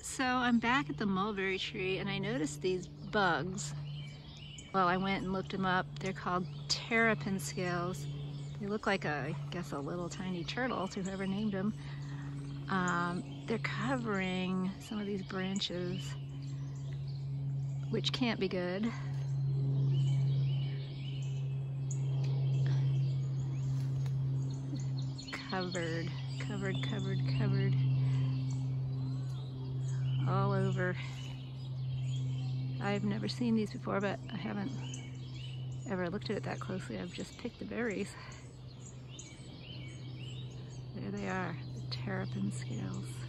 So I'm back at the mulberry tree and I noticed these bugs. Well, I went and looked them up. They're called terrapin scales. They look like I guess a little tiny turtle to whoever named them. They're covering some of these branches, which can't be good. Covered all over. I've never seen these before, but I haven't ever looked at it that closely. I've just picked the berries. There they are, the terrapin scales.